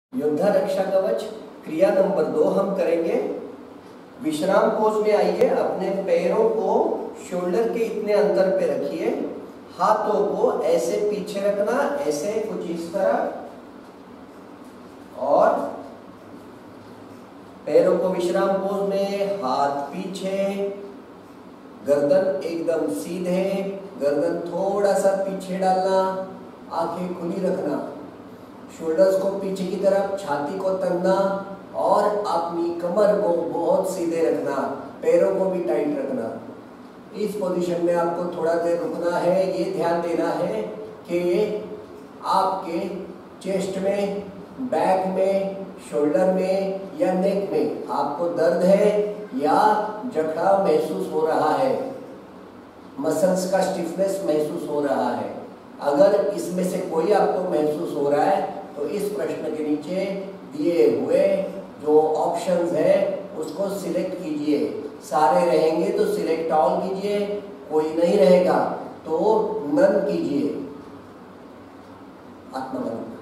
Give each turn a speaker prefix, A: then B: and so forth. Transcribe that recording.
A: योद्धा रक्षा कवच क्रिया नंबर 2 हम करेंगे। विश्राम पोज में आइए, अपने पैरों को शोल्डर के इतने अंतर पे रखिए, हाथों को ऐसे पीछे रखना, ऐसे कुछ इस तरह, और पैरों को विश्राम पोज में हाथ पीछे, गर्दन एकदम सीधे, गर्दन थोड़ा सा पीछे डालना, आंखें खुली रखना, शोल्डर्स को पीछे की तरफ, छाती को तनना और अपनी कमर को बहुत सीधे रखना, पैरों को भी टाइट रखना। इस पोजीशन में आपको थोड़ा देर रुकना है। ये ध्यान देना है कि आपके चेस्ट में, बैक में, शोल्डर में या नेक में आपको दर्द है या जकड़ाव महसूस हो रहा है, मसल्स का स्टिफनेस महसूस हो रहा है। अगर इसमें से कोई आपको महसूस हो रहा है तो इस प्रश्न के नीचे दिए हुए जो ऑप्शंस है उसको सिलेक्ट कीजिए। सारे रहेंगे तो सिलेक्ट ऑल कीजिए, कोई नहीं रहेगा तो नन कीजिए। आत्मबल।